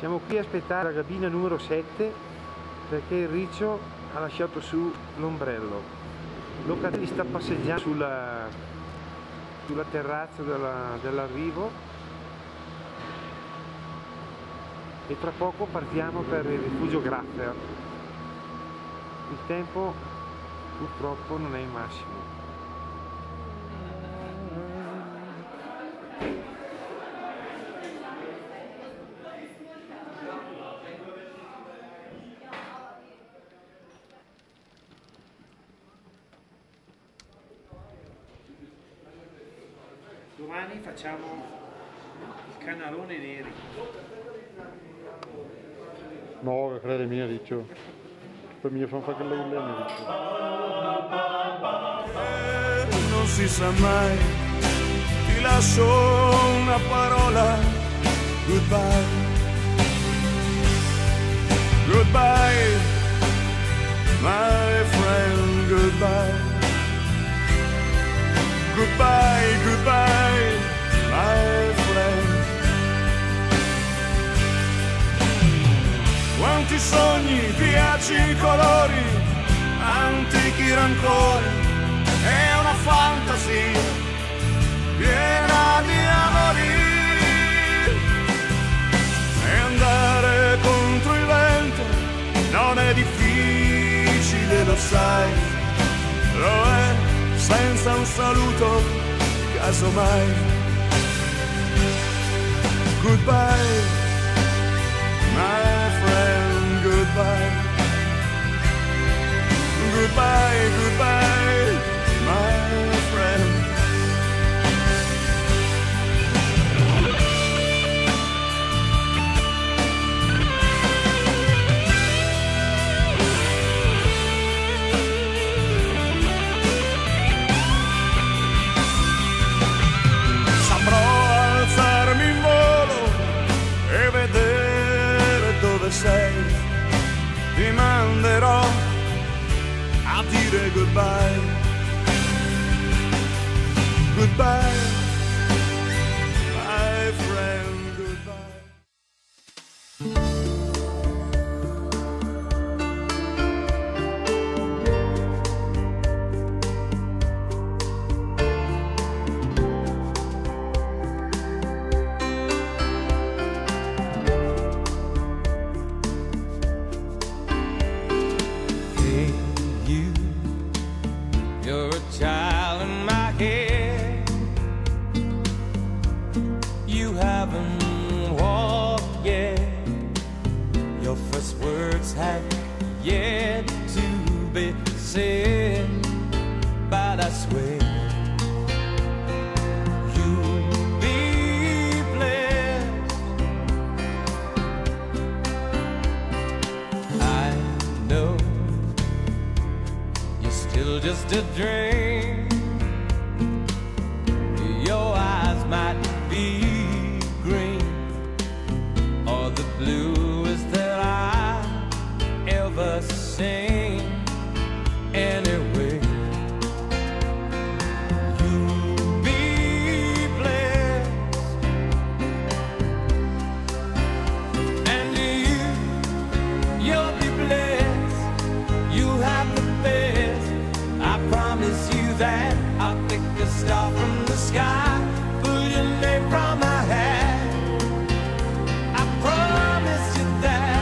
Siamo qui a aspettare la cabina numero 7 perché il Riccio ha lasciato su l'ombrello. Locatelli sta passeggiando sulla terrazza dell'arrivo e tra poco partiamo per il rifugio Graffer. Il tempo purtroppo non è il massimo. Domani facciamo il canalone neri. No, che crede mia Riccio. Per me fanno fare che lavoro bene Riccio. Non si sa mai, ti lascio una parola. Goodbye. Goodbye, my friend, goodbye. Goodbye, goodbye, my friend. Quanti sogni, viaggi, colori, antichi rancori, è una fantasia piena di amori. E andare contro il vento non è difficile, lo sai, lo è. Senza un saluto, casomai. Goodbye, my friend, goodbye. Goodbye, goodbye, my friend. Sei, ti manderò a dire goodbye, goodbye, my friend, goodbye. Have yet to be said, but I swear you'll be blessed. I know you're still just a dream. Your eyes might be green or the bluest that I ever seen. Anyway, you'll be blessed, and you'll be blessed. You have the best. I promise you that. I'll pick a star from the sky, pull your name from my hat. I promise you that.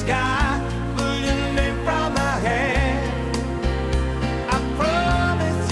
Sky, pull your name from my head. I promise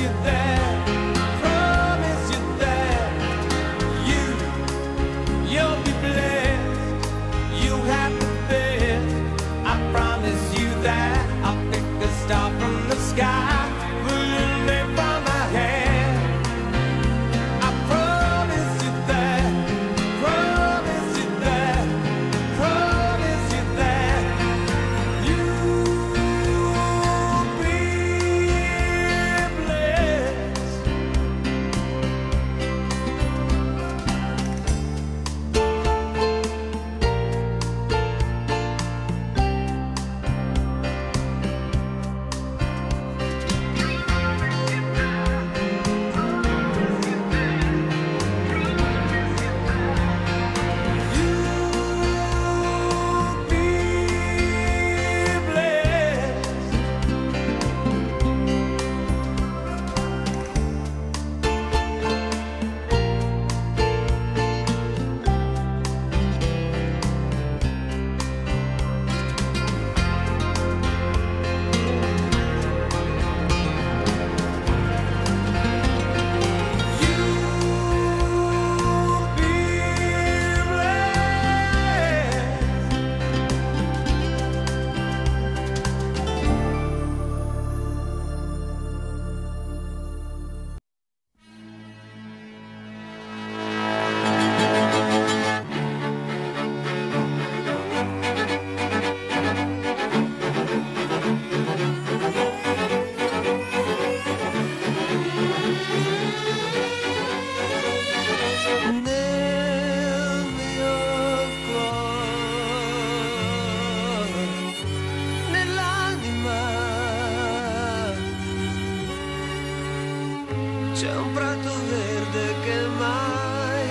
c'è un prato verde che mai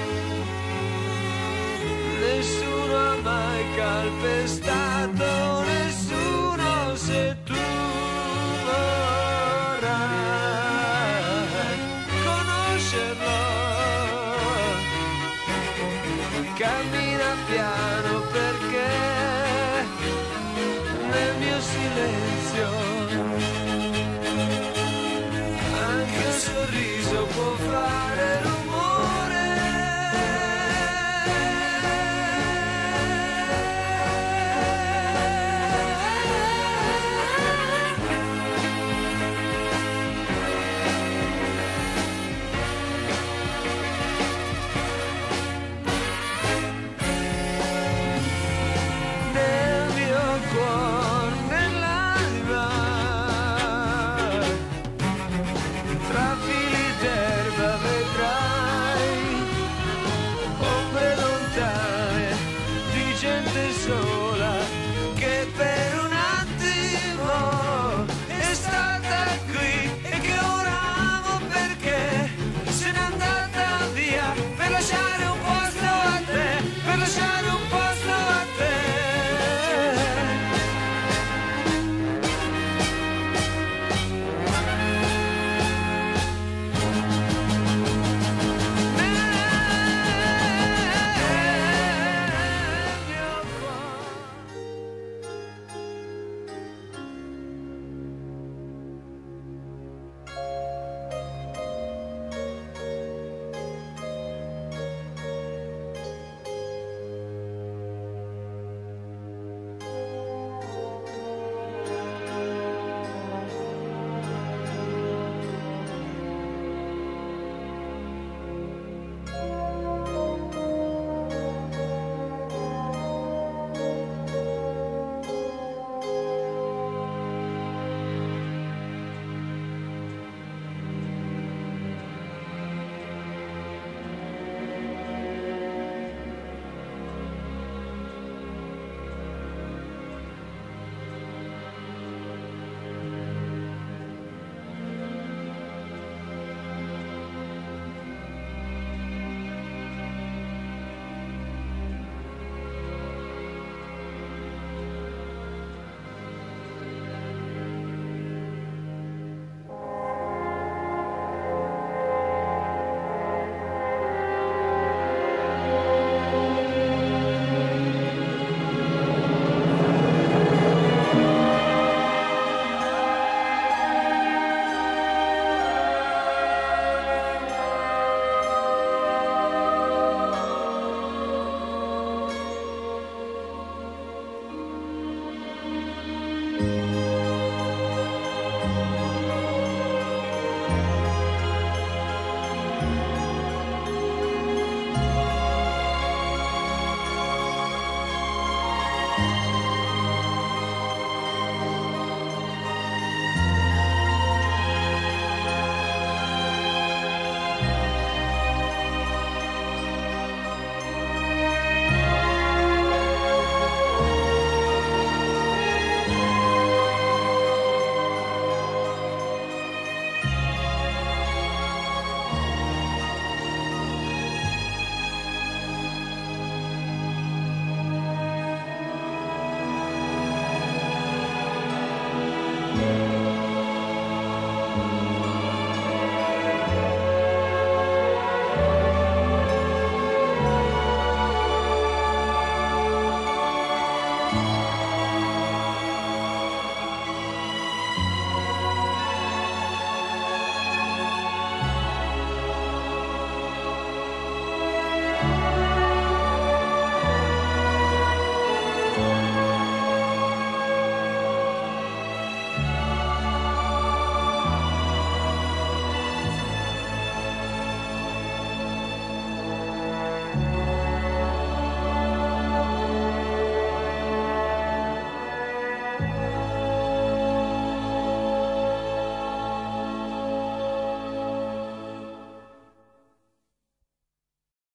nessuno ha mai calpestato, nessuno, se tu vorrai conoscerlo. Cammina piano perché nel mio silenzio anche un sorriso può fare rumore. Nel mio cuore, nell'anima, tra fili